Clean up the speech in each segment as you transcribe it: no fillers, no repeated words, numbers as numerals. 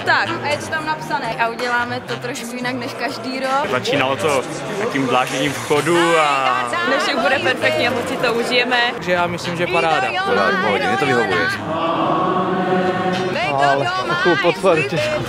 Tak, a je to tam napsané. A uděláme to trošku jinak než každý rok. Začínalo to takým dlážděním vchodu a... Dnešek bude perfektně, moc si to užijeme. Takže já myslím, že paráda. Paráda, pohodě, mě to vyhovuje. Ale takovou potvaru těžkou.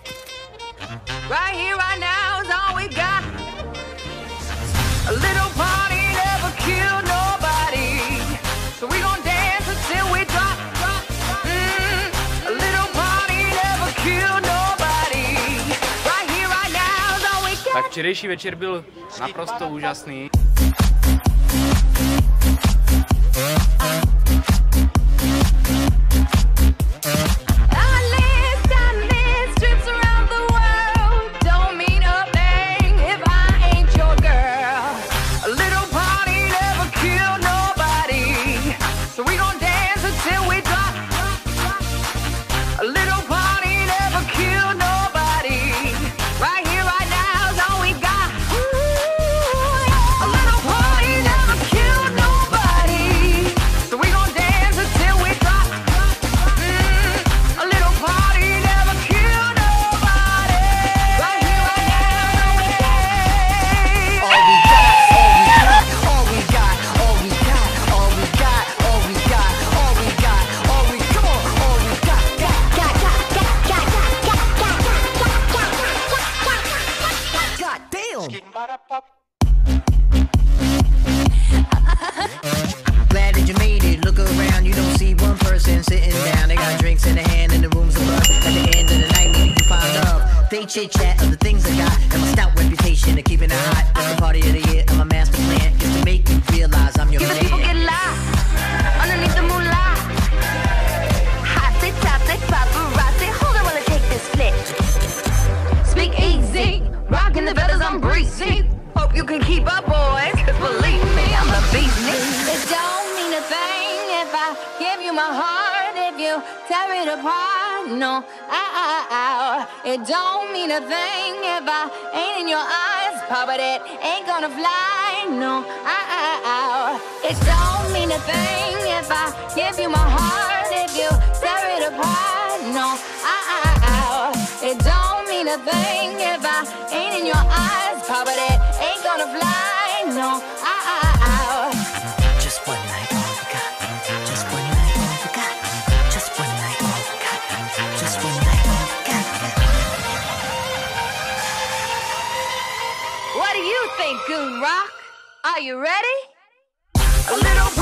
Tak včerejší večer byl naprosto úžasný. Glad that you made it. Look around, you don't see one person sitting down. They got drinks in the hand and the room's above. At the end of the night, maybe you find love. They chit chat of the things I got and my stout reputation of keeping it hot. It's the party of the year and my master plan is to make you realize I'm your man. People get lost underneath the moonlight. Hot, they top, they paparazzi. Hold on while I take this flick. Speak easy, rocking the feathers, I'm breezy. Hope you can keep up, boys, cause believe me, I'm the beast. It don't mean a thing if I give you my heart, if you tear it apart, no, it don't mean a thing if I ain't in your eyes, but it ain't gonna fly, no, it don't mean a thing if I give you my heart, if you tear it apart, no, it don't mean a thing if I ain't in your eyes, but it ain't gonna fly, no, Just one night, all we got. Just one night, all we got. Just one night, all we got. Just one night, all we got. What do you think, Goon Rock? Are you ready? A little